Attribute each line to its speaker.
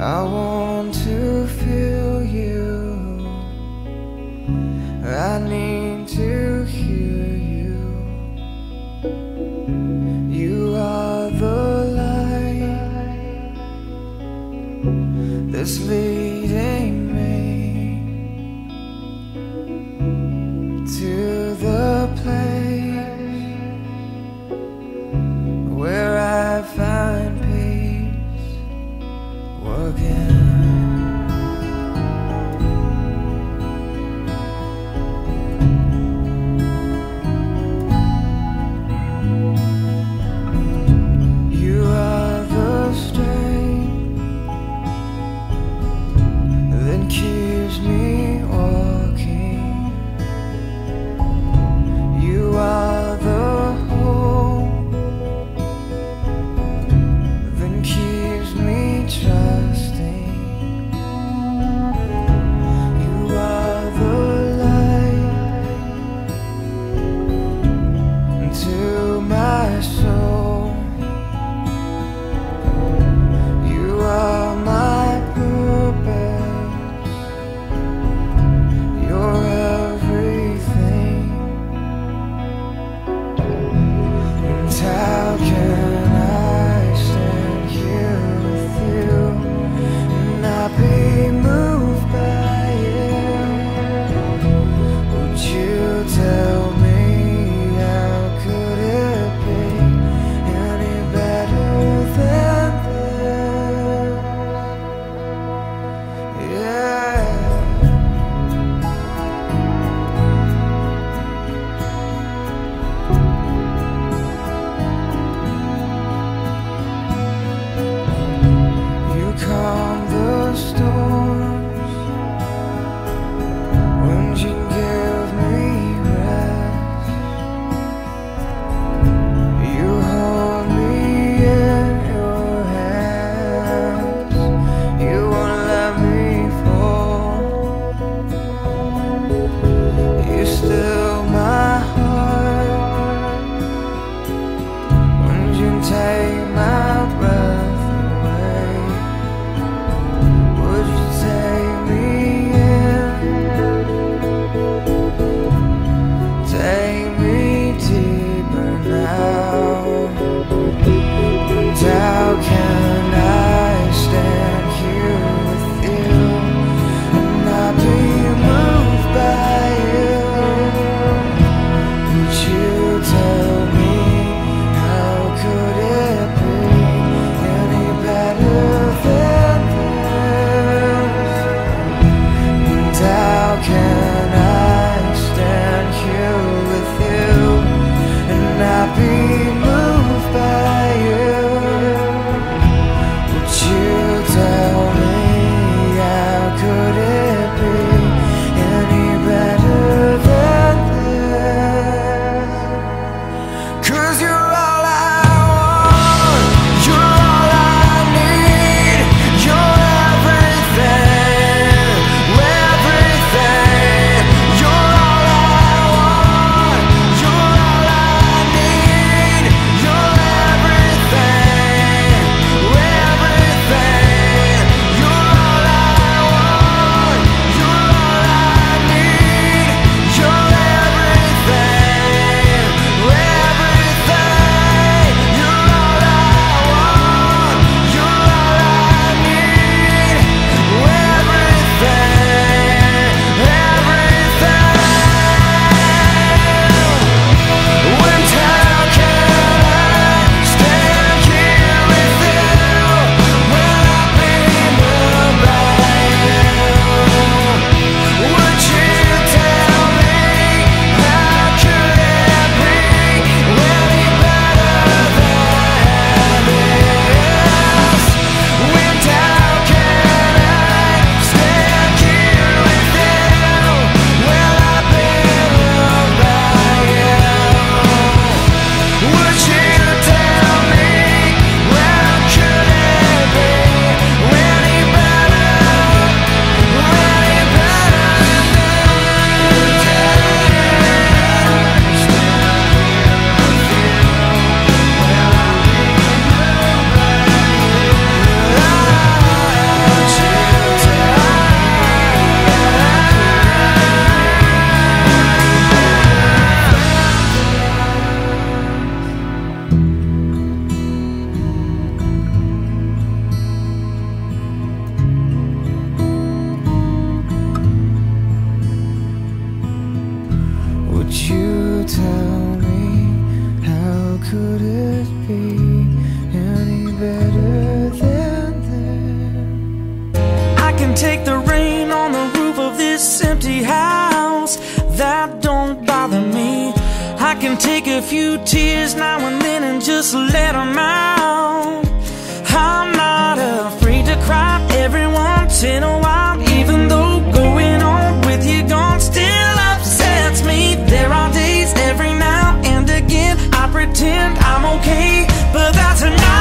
Speaker 1: I want to feel you. I need to hear you. You are the light that's leading me to the place where I find peace working. You are the strength can take the rain on the roof of this empty house. That don't bother me. I can take a few tears now and then and just let them out. I'm not afraid to cry every once in a while, even though going on with you gone still upsets me. There are days every now and again I pretend I'm okay, but that's enough.